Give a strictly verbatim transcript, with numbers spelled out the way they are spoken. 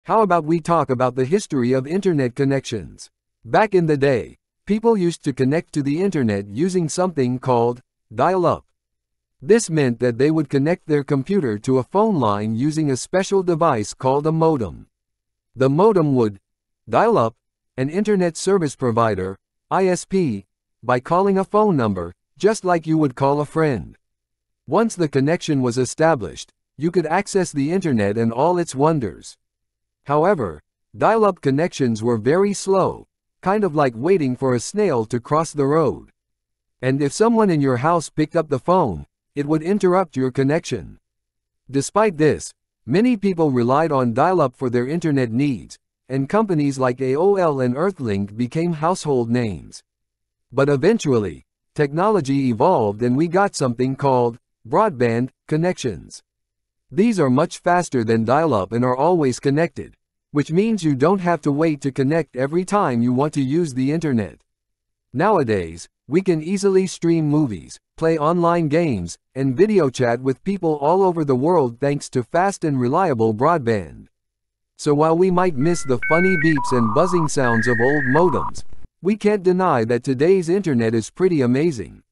How about we talk about the history of internet connections? Back in the day, people used to connect to the internet using something called dial-up. This meant that they would connect their computer to a phone line using a special device called a modem. The modem would dial up an internet service provider, I S P, by calling a phone number, just like you would call a friend. Once the connection was established, you could access the internet and all its wonders. However, dial-up connections were very slow, kind of like waiting for a snail to cross the road. And if someone in your house picked up the phone, it would interrupt your connection. Despite this, many people relied on dial-up for their internet needs, and companies like A O L and Earthlink became household names. But eventually, technology evolved and we got something called broadband connections. These are much faster than dial-up and are always connected, which means you don't have to wait to connect every time you want to use the internet. Nowadays, we can easily stream movies, play online games, and video chat with people all over the world thanks to fast and reliable broadband. So while we might miss the funny beeps and buzzing sounds of old modems, we can't deny that today's internet is pretty amazing.